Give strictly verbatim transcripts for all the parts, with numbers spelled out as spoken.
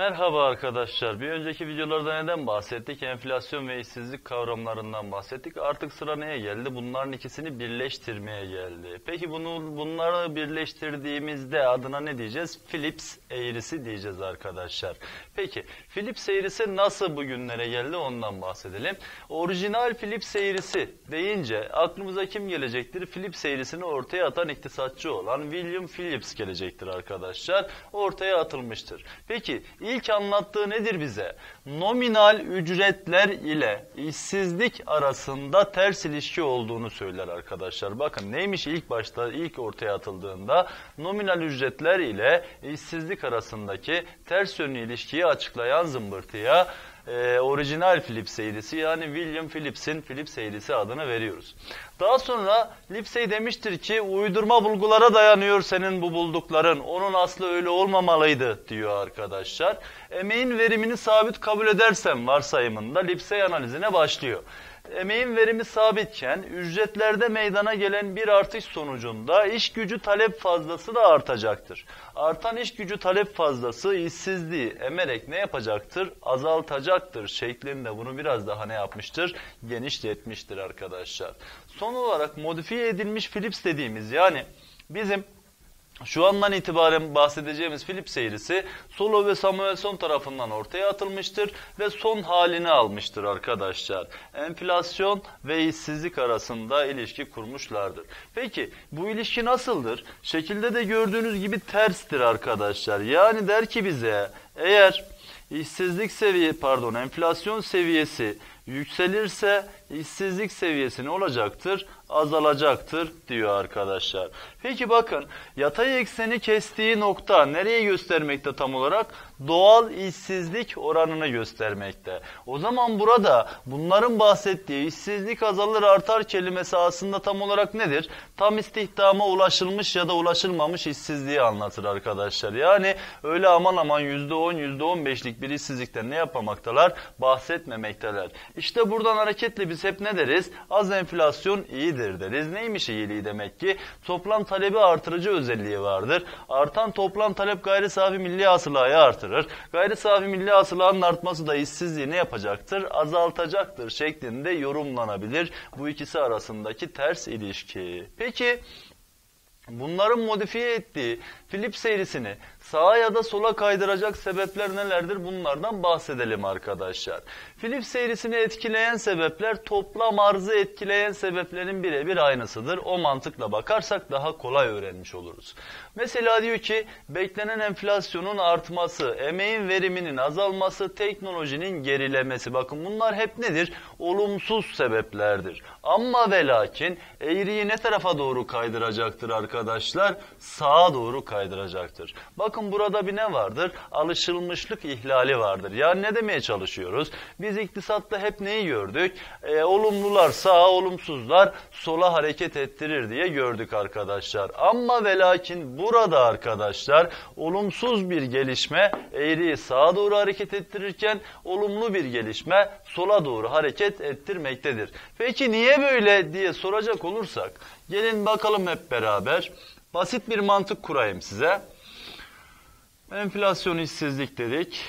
Merhaba arkadaşlar. Bir önceki videolarda neden bahsettik? Enflasyon ve işsizlik kavramlarından bahsettik. Artık sıra neye geldi? Bunların ikisini birleştirmeye geldi. Peki bunu bunları birleştirdiğimizde adına ne diyeceğiz? Phillips eğrisi diyeceğiz arkadaşlar. Peki Phillips eğrisi nasıl bugünlere geldi? Ondan bahsedelim. Orijinal Phillips eğrisi deyince aklımıza kim gelecektir? Phillips eğrisini ortaya atan iktisatçı olan William Phillips gelecektir arkadaşlar. Ortaya atılmıştır. Peki İlk anlattığı nedir bize? Nominal ücretler ile işsizlik arasında ters ilişki olduğunu söyler arkadaşlar. Bakın neymiş ilk başta, ilk ortaya atıldığında nominal ücretler ile işsizlik arasındaki ters yönlü ilişkiyi açıklayan zımbırtıya e, orijinal Phillips eğrisi yani William Phillips'in Phillips eğrisi adını veriyoruz. Daha sonra Lipsey demiştir ki uydurma bulgulara dayanıyor senin bu buldukların. Onun aslı öyle olmamalıydı diyor arkadaşlar. Emeğin verimini sabit kabul edersem varsayımında Lipsey analizine başlıyor. Emeğin verimi sabitken ücretlerde meydana gelen bir artış sonucunda iş gücü talep fazlası da artacaktır. Artan iş gücü talep fazlası işsizliği emerek ne yapacaktır? Azaltacaktır şeklinde bunu biraz daha ne yapmıştır? Genişletmiştir arkadaşlar. Son olarak modifiye edilmiş Phillips dediğimiz yani bizim şu andan itibaren bahsedeceğimiz Phillips eğrisi Solow ve Samuelson tarafından ortaya atılmıştır ve son halini almıştır arkadaşlar. Enflasyon ve işsizlik arasında ilişki kurmuşlardır. Peki bu ilişki nasıldır? Şekilde de gördüğünüz gibi terstir arkadaşlar. Yani der ki bize eğer işsizlik seviye pardon enflasyon seviyesi yükselirse işsizlik seviyesi ne olacaktır? Azalacaktır diyor arkadaşlar. Peki bakın yatay ekseni kestiği nokta nereye göstermekte tam olarak? Doğal işsizlik oranını göstermekte. O zaman burada bunların bahsettiği işsizlik azalır artar kelimesi aslında tam olarak nedir? Tam istihdama ulaşılmış ya da ulaşılmamış işsizliği anlatır arkadaşlar. Yani öyle aman aman yüzde on, yüzde on beşlik bir işsizlikten ne yapamaktalar? Bahsetmemekteler. İşte buradan hareketle biz hep ne deriz? Az enflasyon iyidir deriz. Neymiş iyiliği demek ki? Toplam talebi artırıcı özelliği vardır. Artan toplam talep gayri safi milli hasılayı artırır. Gayri safi milli hasılanın artması da işsizliği ne yapacaktır? Azaltacaktır şeklinde yorumlanabilir. Bu ikisi arasındaki ters ilişki. Peki bunların modifiye ettiği Phillips eğrisini sağa ya da sola kaydıracak sebepler nelerdir? Bunlardan bahsedelim arkadaşlar. Phillips eğrisini etkileyen sebepler toplam arzı etkileyen sebeplerin birebir aynısıdır. O mantıkla bakarsak daha kolay öğrenmiş oluruz. Mesela diyor ki beklenen enflasyonun artması, emeğin veriminin azalması, teknolojinin gerilemesi. Bakın bunlar hep nedir? Olumsuz sebeplerdir. Ama ve lakin eğriyi ne tarafa doğru kaydıracaktır arkadaşlar? Sağa doğru kaydıracaktır. Bakın burada bir ne vardır? Alışılmışlık ihlali vardır. Yani ne demeye çalışıyoruz? Biz iktisatta hep neyi gördük? E, olumlular sağa, olumsuzlar sola hareket ettirir diye gördük arkadaşlar. Ama ve lakin burada arkadaşlar olumsuz bir gelişme eğriyi sağa doğru hareket ettirirken olumlu bir gelişme sola doğru hareket ettirmektedir. Peki niye böyle diye soracak olursak gelin bakalım hep beraber. Basit bir mantık kurayım size. Enflasyon işsizlik dedik.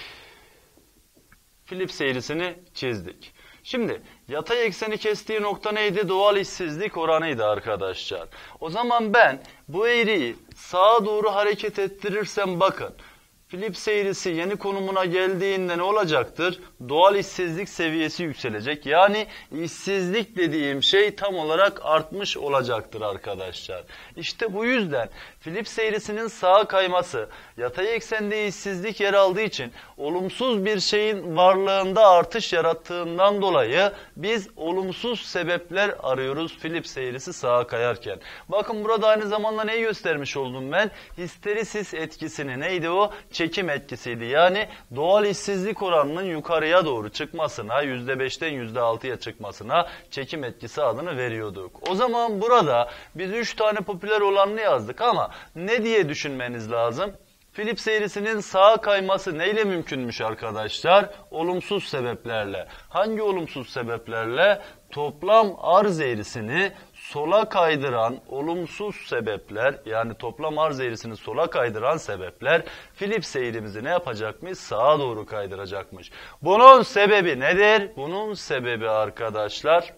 Phillips eğrisini çizdik. Şimdi yatay ekseni kestiği nokta neydi? Doğal işsizlik oranıydı arkadaşlar. O zaman ben bu eğriyi sağa doğru hareket ettirirsem bakın. Phillips eğrisi yeni konumuna geldiğinde ne olacaktır? Doğal işsizlik seviyesi yükselecek. Yani işsizlik dediğim şey tam olarak artmış olacaktır arkadaşlar. İşte bu yüzden Phillips eğrisinin sağa kayması, yatay eksende işsizlik yer aldığı için olumsuz bir şeyin varlığında artış yarattığından dolayı biz olumsuz sebepler arıyoruz Phillips eğrisi sağa kayarken. Bakın burada aynı zamanda neyi göstermiş oldum ben? Histerisis etkisini neydi o? Çekim etkisiydi. Yani doğal işsizlik oranının yukarıya doğru çıkmasına, yüzde beşten yüzde altıya çıkmasına çekim etkisi adını veriyorduk. O zaman burada biz üç tane popüler olanını yazdık ama ne diye düşünmeniz lazım? Phillips eğrisinin sağa kayması neyle mümkünmüş arkadaşlar? Olumsuz sebeplerle. Hangi olumsuz sebeplerle? Toplam arz eğrisini sola kaydıran olumsuz sebepler, yani toplam arz eğrisini sola kaydıran sebepler Phillips eğrimizi ne yapacakmış? Sağa doğru kaydıracakmış. Bunun sebebi nedir? Bunun sebebi arkadaşlar,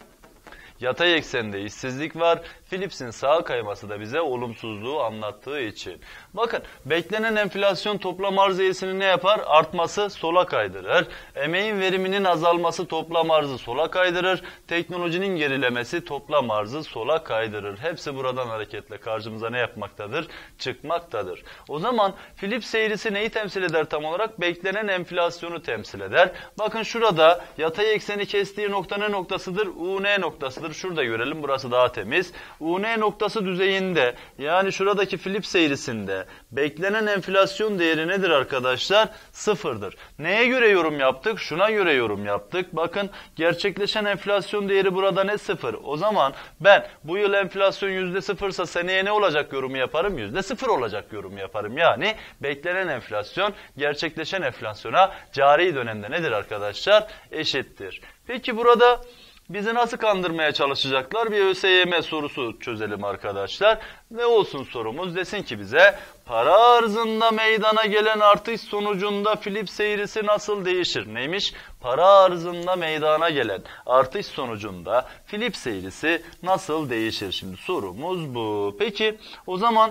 yatay eksende işsizlik var. Phillips'in sağa kayması da bize olumsuzluğu anlattığı için. Bakın, beklenen enflasyon toplam arz eğrisini ne yapar? Artması sola kaydırır. Emeğin veriminin azalması toplam arzı sola kaydırır. Teknolojinin gerilemesi toplam arzı sola kaydırır. Hepsi buradan hareketle karşımıza ne yapmaktadır? Çıkmaktadır. O zaman Phillips eğrisi neyi temsil eder tam olarak? Beklenen enflasyonu temsil eder. Bakın şurada yatay ekseni kestiği nokta ne noktasıdır? U N noktasıdır. Şurada görelim, burası daha temiz. U N noktası düzeyinde, yani şuradaki Phillips eğrisinde beklenen enflasyon değeri nedir arkadaşlar? Sıfırdır. Neye göre yorum yaptık? Şuna göre yorum yaptık. Bakın, gerçekleşen enflasyon değeri burada ne? Sıfır. O zaman ben bu yıl enflasyon yüzde sıfırsa seneye ne olacak yorumu yaparım? Yüzde sıfır olacak yorumu yaparım. Yani beklenen enflasyon gerçekleşen enflasyona cari dönemde nedir arkadaşlar? Eşittir. Peki burada bizi nasıl kandırmaya çalışacaklar? Bir ÖSYM sorusu çözelim arkadaşlar. Ne olsun sorumuz? Desin ki bize, para arzında meydana gelen artış sonucunda Phillips eğrisi nasıl değişir? Neymiş? Para arzında meydana gelen artış sonucunda Phillips eğrisi nasıl değişir? Şimdi sorumuz bu. Peki o zaman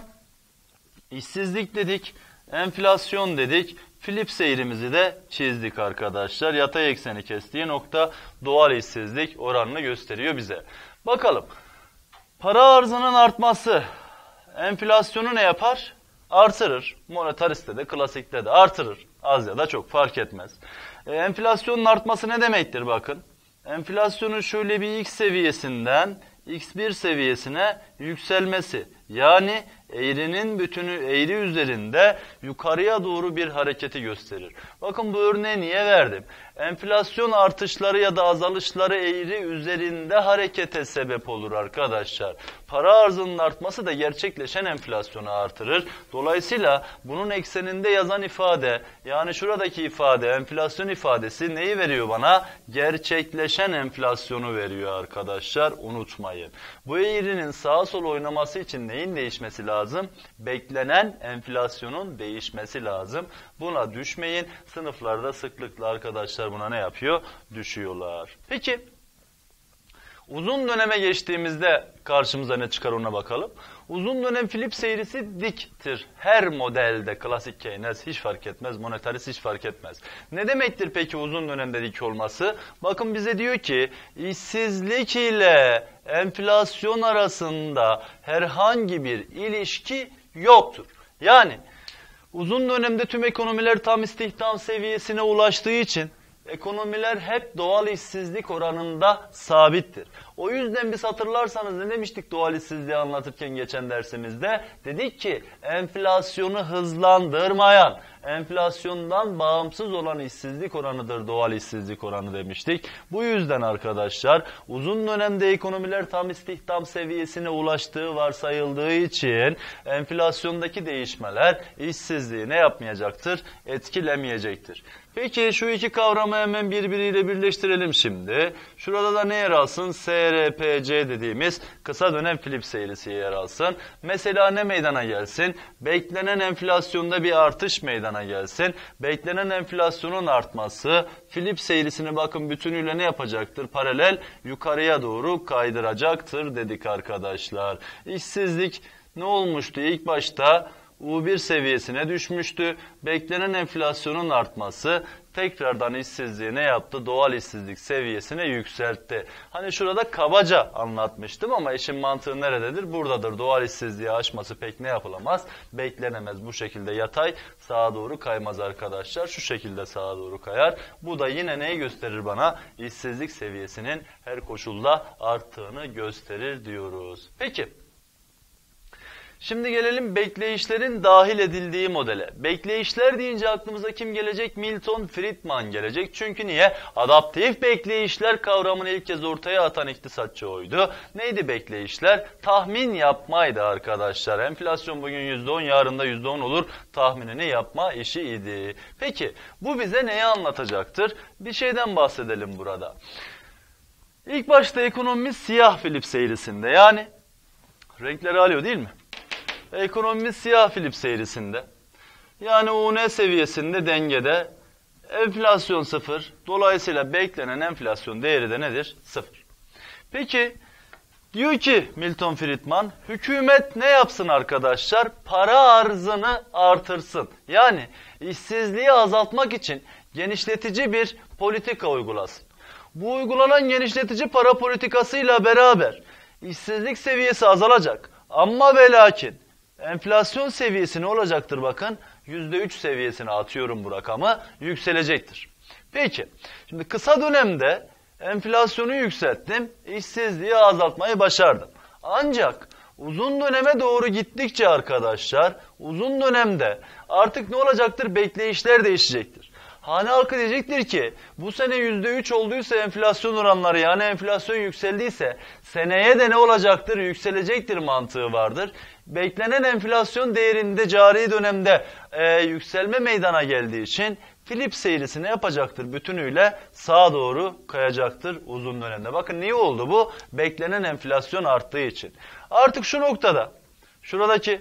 işsizlik dedik, enflasyon dedik. Phillips eğrimizi de çizdik arkadaşlar. Yatay ekseni kestiği nokta doğal işsizlik oranını gösteriyor bize. Bakalım. Para arzının artması enflasyonu ne yapar? Artırır. Monetariste de klasikte de artırır. Az ya da çok fark etmez. E, enflasyonun artması ne demektir bakın? Enflasyonun şöyle bir X seviyesinden X bir seviyesine yükselmesi. Yani eğrinin bütünü eğri üzerinde yukarıya doğru bir hareketi gösterir. Bakın bu örneği niye verdim? Enflasyon artışları ya da azalışları eğri üzerinde harekete sebep olur arkadaşlar. Para arzının artması da gerçekleşen enflasyonu artırır. Dolayısıyla bunun ekseninde yazan ifade, yani şuradaki ifade, enflasyon ifadesi neyi veriyor bana? Gerçekleşen enflasyonu veriyor arkadaşlar. Unutmayın. Bu eğrinin sağa sola oynaması için neyin değişmesi lazım? Beklenen enflasyonun değişmesi lazım. Buna düşmeyin. Sınıflarda sıklıkla arkadaşlar buna ne yapıyor? Düşüyorlar. Peki uzun döneme geçtiğimizde karşımıza ne çıkar ona bakalım. Uzun dönem Phillips eğrisi diktir. Her modelde klasik Keynes hiç fark etmez, monetarist hiç fark etmez. Ne demektir peki uzun dönemde dik olması? Bakın bize diyor ki işsizlik ile enflasyon arasında herhangi bir ilişki yoktur. Yani uzun dönemde tüm ekonomiler tam istihdam seviyesine ulaştığı için ekonomiler hep doğal işsizlik oranında sabittir. O yüzden biz hatırlarsanız ne demiştik doğal işsizliği anlatırken geçen dersimizde? Dedik ki enflasyonu hızlandırmayan, enflasyondan bağımsız olan işsizlik oranıdır doğal işsizlik oranı demiştik. Bu yüzden arkadaşlar uzun dönemde ekonomiler tam istihdam seviyesine ulaştığı varsayıldığı için enflasyondaki değişmeler işsizliği ne yapmayacaktır? Etkilemeyecektir. Peki şu iki kavramı hemen birbiriyle birleştirelim şimdi. Şurada da ne yer alsın? S R P C dediğimiz kısa dönem Phillips eğrisi yer alsın. Mesela ne meydana gelsin? Beklenen enflasyonda bir artış meydana gelsin. Beklenen enflasyonun artması Phillips eğrisini bakın bütünüyle ne yapacaktır? Paralel yukarıya doğru kaydıracaktır dedik arkadaşlar. İşsizlik ne olmuştu ilk başta? U bir seviyesine düşmüştü. Beklenen enflasyonun artması tekrardan işsizliği ne yaptı? Doğal işsizlik seviyesine yükseltti. Hani şurada kabaca anlatmıştım ama işin mantığı nerededir? Buradadır. Doğal işsizliği aşması pek ne yapılamaz? Beklenemez. Bu şekilde yatay sağa doğru kaymaz arkadaşlar. Şu şekilde sağa doğru kayar. Bu da yine neyi gösterir bana? İşsizlik seviyesinin her koşulda arttığını gösterir diyoruz. Peki. Şimdi gelelim bekleyişlerin dahil edildiği modele. Bekleyişler deyince aklımıza kim gelecek? Milton Friedman gelecek. Çünkü niye? Adaptif bekleyişler kavramını ilk kez ortaya atan iktisatçı oydu. Neydi bekleyişler? Tahmin yapmaydı arkadaşlar. Enflasyon bugün yüzde on, yarın da yüzde on olur. Tahminini yapma işi idi. Peki bu bize neyi anlatacaktır? Bir şeyden bahsedelim burada. İlk başta ekonomimiz siyah Philips eğrisinde. Yani renkleri alıyor değil mi? Ekonomimiz siyah Philips eğrisinde. Yani U N seviyesinde dengede. Enflasyon sıfır. Dolayısıyla beklenen enflasyon değeri de nedir? Sıfır. Peki diyor ki Milton Friedman, hükümet ne yapsın arkadaşlar? Para arzını artırsın. Yani işsizliği azaltmak için genişletici bir politika uygulasın. Bu uygulanan genişletici para politikasıyla beraber işsizlik seviyesi azalacak. Ama ve lakin enflasyon seviyesi ne olacaktır bakın? yüzde üç seviyesine atıyorum bu rakamı, yükselecektir. Peki, şimdi kısa dönemde enflasyonu yükselttim, işsizliği azaltmayı başardım. Ancak uzun döneme doğru gittikçe arkadaşlar, uzun dönemde artık ne olacaktır? Bekleyişler değişecektir. Hane halkı diyecektir ki bu sene yüzde üç olduysa enflasyon oranları, yani enflasyon yükseldiyse seneye de ne olacaktır? Yükselecektir mantığı vardır. Beklenen enflasyon değerinde cari dönemde e, yükselme meydana geldiği için Philips eğrisi ne yapacaktır? Bütünüyle sağa doğru kayacaktır uzun dönemde. Bakın niye oldu bu? Beklenen enflasyon arttığı için. Artık şu noktada, şuradaki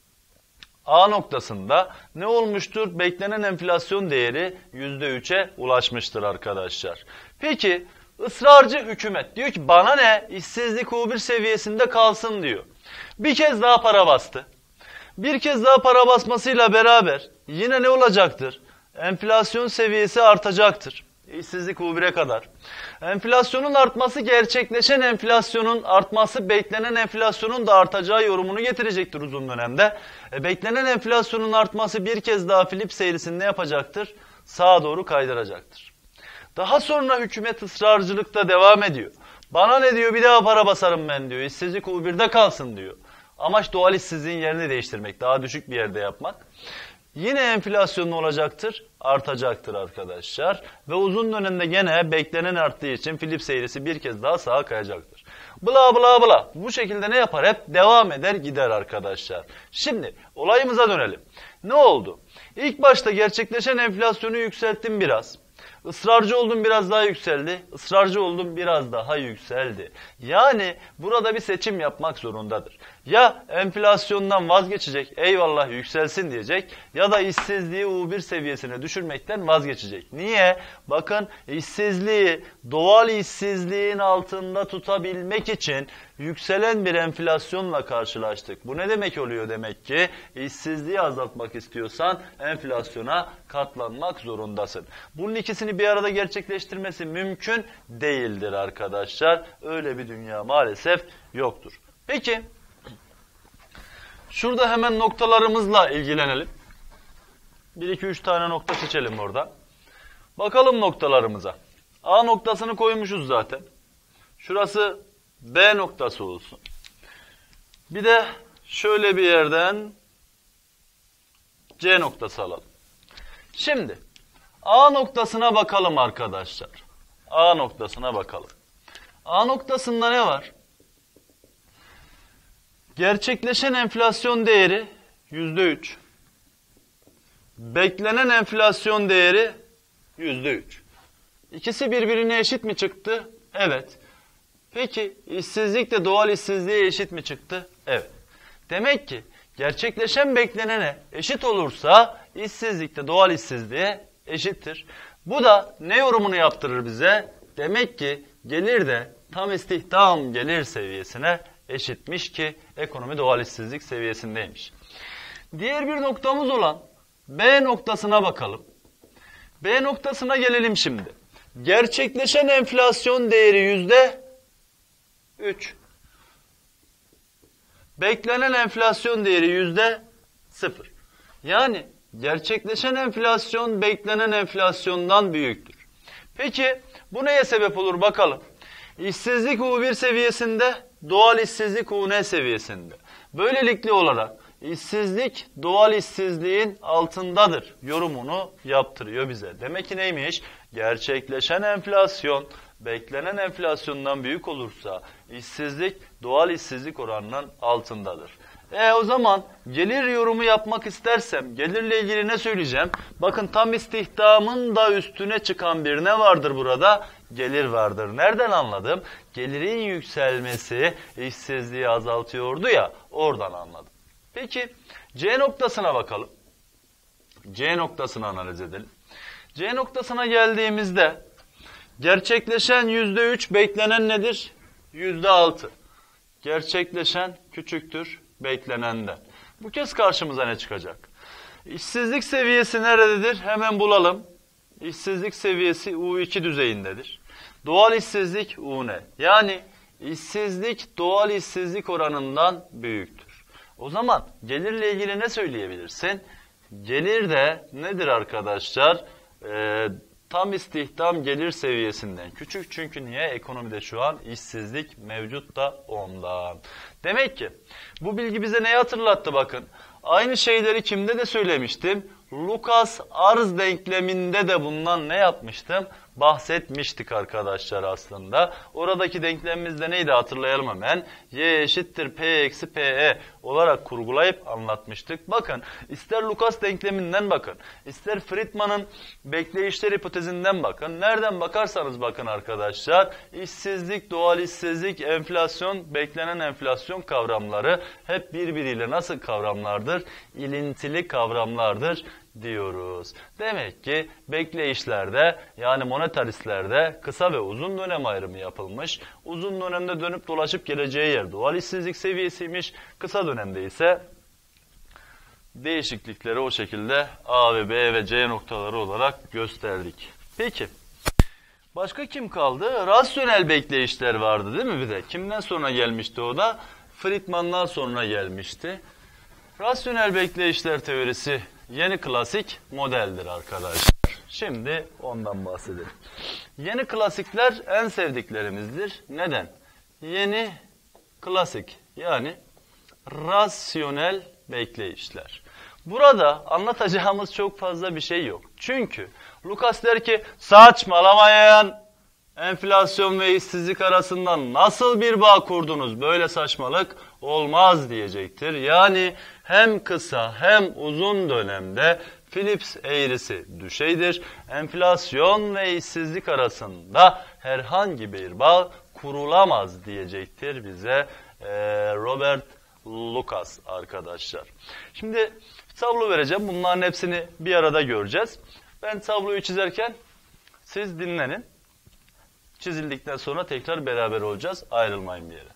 A noktasında ne olmuştur? Beklenen enflasyon değeri yüzde üçe ulaşmıştır arkadaşlar. Peki ısrarcı hükümet diyor ki bana ne? İşsizlik U bir seviyesinde kalsın diyor. Bir kez daha para bastı. Bir kez daha para basmasıyla beraber yine ne olacaktır? Enflasyon seviyesi artacaktır. İşsizlik U bire kadar. Enflasyonun artması gerçekleşen enflasyonun artması beklenen enflasyonun da artacağı yorumunu getirecektir uzun dönemde. E, beklenen enflasyonun artması bir kez daha Philips eğrisini ne yapacaktır? Sağa doğru kaydıracaktır. Daha sonra hükümet ısrarcılıkta devam ediyor. Bana ne diyor? Bir daha para basarım ben diyor. İşsizlik U birde kalsın diyor. Amaç doğal işsizliğin yerini değiştirmek. Daha düşük bir yerde yapmak. Yine enflasyon olacaktır? Artacaktır arkadaşlar. Ve uzun dönemde gene beklenen arttığı için Philips eğrisi bir kez daha sağa kayacaktır. Bla bla bla. Bu şekilde ne yapar? Hep devam eder gider arkadaşlar. Şimdi olayımıza dönelim. Ne oldu? İlk başta gerçekleşen enflasyonu yükselttim biraz. Israrcı oldum, biraz daha yükseldi. Israrcı oldum, biraz daha yükseldi. Yani burada bir seçim yapmak zorundadır. Ya enflasyondan vazgeçecek, eyvallah yükselsin diyecek, ya da işsizliği U bir seviyesine düşürmekten vazgeçecek. Niye? Bakın, işsizliği doğal işsizliğin altında tutabilmek için yükselen bir enflasyonla karşılaştık. Bu ne demek oluyor demek ki? İşsizliği azaltmak istiyorsan enflasyona katlanmak zorundasın. Bunun ikisini bir arada gerçekleştirmesi mümkün değildir arkadaşlar. Öyle bir dünya maalesef yoktur. Peki, şurada hemen noktalarımızla ilgilenelim. bir iki üç tane nokta seçelim orada. Bakalım noktalarımıza. A noktasını koymuşuz zaten. Şurası B noktası olsun. Bir de şöyle bir yerden C noktası alalım. Şimdi A noktasına bakalım arkadaşlar. A noktasına bakalım. A noktasında ne var? Gerçekleşen enflasyon değeri yüzde üç. Beklenen enflasyon değeri yüzde üç. İkisi birbirine eşit mi çıktı? Evet. Peki işsizlik de doğal işsizliğe eşit mi çıktı? Evet. Demek ki gerçekleşen beklenene eşit olursa işsizlik de doğal işsizliğe eşittir. Bu da ne yorumunu yaptırır bize? Demek ki gelir de tam istihdam gelir seviyesine eşitmiş ki ekonomi doğal işsizlik seviyesindeymiş. Diğer bir noktamız olan B noktasına bakalım. B noktasına gelelim şimdi. Gerçekleşen enflasyon değeri yüzde üç. Beklenen enflasyon değeri yüzde sıfır. Yani gerçekleşen enflasyon beklenen enflasyondan büyüktür. Peki bu neye sebep olur bakalım. İşsizlik U bir seviyesinde, doğal işsizlik U N seviyesinde. Böylelikle olarak işsizlik doğal işsizliğin altındadır yorumunu yaptırıyor bize. Demek ki neymiş? Gerçekleşen enflasyon beklenen enflasyondan büyük olursa işsizlik doğal işsizlik oranının altındadır. E o zaman gelir yorumu yapmak istersem gelirle ilgili ne söyleyeceğim? Bakın tam istihdamın da üstüne çıkan bir ne vardır burada? gelir vardır. Nereden anladım? Gelirin yükselmesi işsizliği azaltıyordu ya, oradan anladım. Peki C noktasına bakalım. C noktasını analiz edelim. C noktasına geldiğimizde gerçekleşen yüzde üç, beklenen nedir? yüzde altı. Gerçekleşen küçüktür beklenenden. Bu kez karşımıza ne çıkacak? İşsizlik seviyesi nerededir? Hemen bulalım. İşsizlik seviyesi U iki düzeyindedir. Doğal işsizlik U ne? Yani işsizlik doğal işsizlik oranından büyüktür. O zaman gelirle ilgili ne söyleyebilirsin? Gelir de nedir arkadaşlar? Ee, tam istihdam gelir seviyesinden küçük. Çünkü niye? Ekonomide şu an işsizlik mevcut da ondan. Demek ki bu bilgi bize neyi hatırlattı bakın. Aynı şeyleri kimde de söylemiştim? Lucas arz denkleminde de bundan ne yapmıştım? Bahsetmiştik arkadaşlar aslında. Oradaki denklemimiz de neydi hatırlayalım hemen. Y eşittir P eksi Pe olarak kurgulayıp anlatmıştık. Bakın ister Lucas denkleminden bakın. İster Friedman'ın bekleyişler hipotezinden bakın. Nereden bakarsanız bakın arkadaşlar. İşsizlik, doğal işsizlik, enflasyon, beklenen enflasyon kavramları hep birbiriyle nasıl kavramlardır? İlintili kavramlardır diyoruz. Demek ki bekleyişlerde yani monetaristlerde kısa ve uzun dönem ayrımı yapılmış. Uzun dönemde dönüp dolaşıp geleceği yer doğal işsizlik seviyesiymiş. Kısa dönemde ise değişiklikleri o şekilde A ve B ve C noktaları olarak gösterdik. Peki başka kim kaldı? Rasyonel bekleyişler vardı değil mi bir de? Kimden sonra gelmişti o da? Friedman'dan sonra gelmişti. Rasyonel bekleyişler teorisi yeni klasik modeldir arkadaşlar. Şimdi ondan bahsedelim. Yeni klasikler en sevdiklerimizdir. Neden? Yeni klasik yani rasyonel bekleyişler. Burada anlatacağımız çok fazla bir şey yok. Çünkü Lucas der ki saçmalamayın. Enflasyon ve işsizlik arasında nasıl bir bağ kurdunuz? Böyle saçmalık olmaz diyecektir. Yani hem kısa hem uzun dönemde Phillips eğrisi düşeydir. Enflasyon ve işsizlik arasında herhangi bir bağ kurulamaz diyecektir bize e, Robert Lucas arkadaşlar. Şimdi tablo vereceğim. Bunların hepsini bir arada göreceğiz. Ben tabloyu çizerken siz dinlenin. Çizildikten sonra tekrar beraber olacağız. Ayrılmayın bir yere.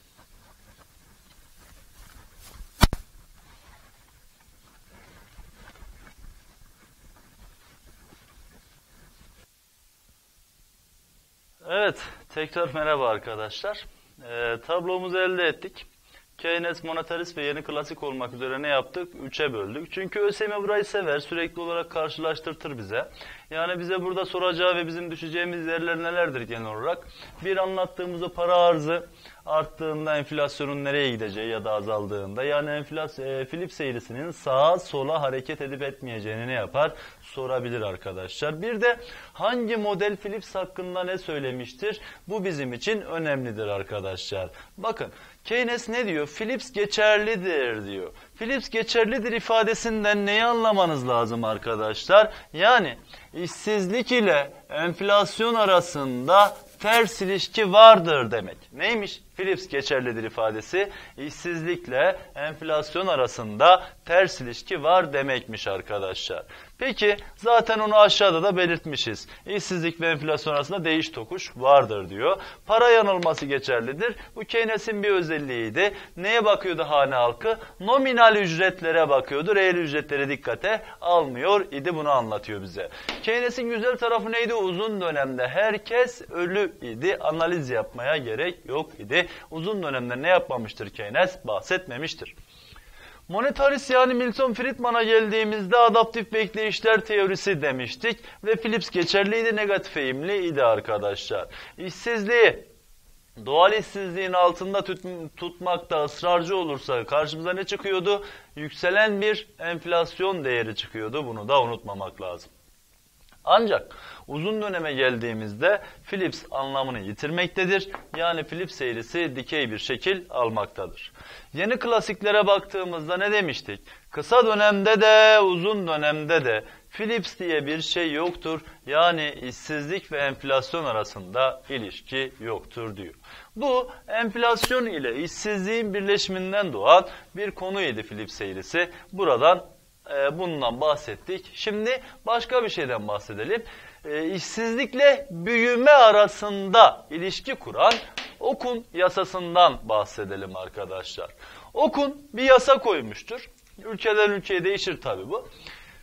Evet, tekrar merhaba arkadaşlar. Ee, tablomuzu elde ettik. Keynes, monetarist ve yeni klasik olmak üzere ne yaptık? Üçe böldük. Çünkü ÖSYM burayı sever. Sürekli olarak karşılaştırtır bize. Yani bize burada soracağı ve bizim düşeceğimiz yerler nelerdir genel olarak? Bir, anlattığımızda para arzı arttığında enflasyonun nereye gideceği ya da azaldığında. Yani enflasyon, e, Phillips eğrisinin sağa sola hareket edip etmeyeceğini ne yapar? Sorabilir arkadaşlar. Bir de hangi model Phillips hakkında ne söylemiştir? Bu bizim için önemlidir arkadaşlar. Bakın Keynes ne diyor? Phillips geçerlidir diyor. Phillips geçerlidir ifadesinden neyi anlamanız lazım arkadaşlar? Yani işsizlik ile enflasyon arasında ters ilişki vardır demek. Neymiş? Phillips geçerlidir ifadesi işsizlikle enflasyon arasında ters ilişki var demekmiş arkadaşlar. Peki zaten onu aşağıda da belirtmişiz. İşsizlik ve enflasyon arasında değiş tokuş vardır diyor. Para yanılması geçerlidir. Bu Keynes'in bir özelliğiydi. Neye bakıyordu hane halkı? Nominal ücretlere bakıyordu. Reel ücretleri dikkate almıyor idi. Bunu anlatıyor bize. Keynes'in güzel tarafı neydi? Uzun dönemde herkes ölü idi. Analiz yapmaya gerek yok idi. Uzun dönemde ne yapmamıştır Keynes? Bahsetmemiştir. Monetarist yani Milton Friedman'a geldiğimizde adaptif bekleyişler teorisi demiştik ve Phillips geçerliydi, negatif eğimli idi arkadaşlar. İşsizliği doğal işsizliğin altında tut, tutmakta ısrarcı olursa karşımıza ne çıkıyordu? Yükselen bir enflasyon değeri çıkıyordu. Bunu da unutmamak lazım. Ancak uzun döneme geldiğimizde Phillips anlamını yitirmektedir. Yani Phillips eğrisi dikey bir şekil almaktadır. Yeni klasiklere baktığımızda ne demiştik? Kısa dönemde de uzun dönemde de Phillips diye bir şey yoktur. Yani işsizlik ve enflasyon arasında ilişki yoktur diyor. Bu enflasyon ile işsizliğin birleşiminden doğan bir konuydu Phillips eğrisi. Buradan e, bundan bahsettik. Şimdi başka bir şeyden bahsedelim. E, işsizlikle büyüme arasında ilişki kuran Okun yasasından bahsedelim arkadaşlar. Okun bir yasa koymuştur. Ülkeden ülkeye değişir tabii bu.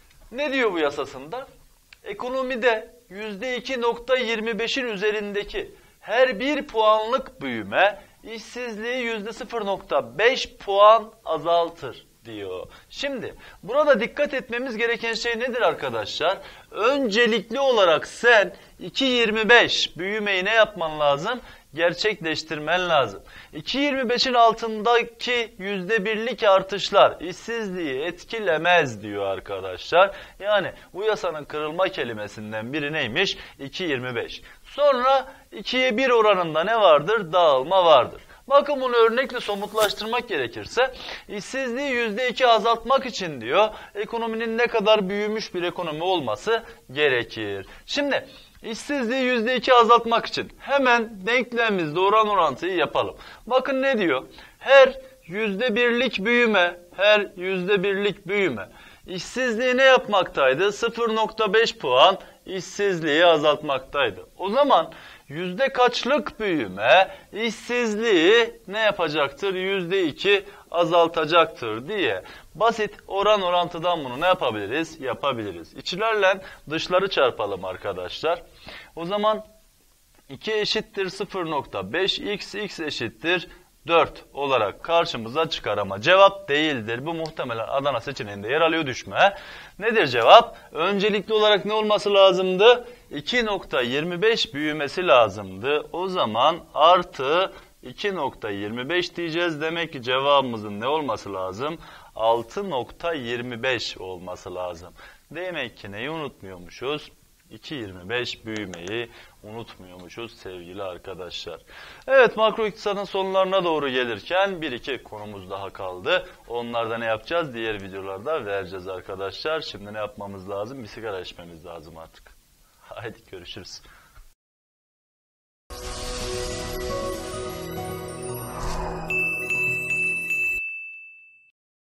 Ne diyor bu yasasında? Ekonomide yüzde iki nokta yirmi beşin üzerindeki her bir puanlık büyüme işsizliği yüzde sıfır nokta beş puan azaltır diyor. Şimdi burada dikkat etmemiz gereken şey nedir arkadaşlar? Öncelikli olarak sen iki nokta yirmi beş büyümeyi ne yapman lazım? Gerçekleştirmen lazım. iki nokta yirmi beşin altındaki yüzde birlik artışlar işsizliği etkilemez diyor arkadaşlar. Yani bu yasanın kırılma kelimesinden biri neymiş? iki nokta yirmi beş. Sonra ikiye bir oranında ne vardır? Dağılma vardır. Bakın bunu örnekle somutlaştırmak gerekirse işsizliği yüzde iki azaltmak için diyor ekonominin ne kadar büyümüş bir ekonomi olması gerekir. Şimdi İşsizliği yüzde iki azaltmak için hemen denklemimizde oran orantıyı yapalım. Bakın ne diyor? Her yüzde birlik büyüme, her yüzde birlik büyüme işsizliği ne yapmaktaydı? sıfır nokta beş puan işsizliği azaltmaktaydı. O zaman yüzde kaçlık büyüme işsizliği ne yapacaktır? yüzde iki azaltacaktır diye basit oran orantıdan bunu ne yapabiliriz? Yapabiliriz. İçlerle dışları çarpalım arkadaşlar. O zaman iki eşittir sıfır nokta beş, x, x eşittir dört olarak karşımıza çıkar ama cevap değildir. Bu muhtemelen Adana seçeneğinde yer alıyor, düşme. Nedir cevap? Öncelikli olarak ne olması lazımdı? iki nokta yirmi beş büyümesi lazımdı. O zaman artı iki nokta yirmi beş diyeceğiz. Demek ki cevabımızın ne olması lazım? altı nokta yirmi beş olması lazım. Demek ki neyi unutmuyormuşuz? iki nokta yirmi beş büyümeyi unutmuyormuşuz sevgili arkadaşlar. Evet, makro iktisadın sonlarına doğru gelirken bir iki konumuz daha kaldı. Onlarda ne yapacağız? Diğer videolarda vereceğiz arkadaşlar. Şimdi ne yapmamız lazım? Bir sigara içmemiz lazım artık. Haydi görüşürüz.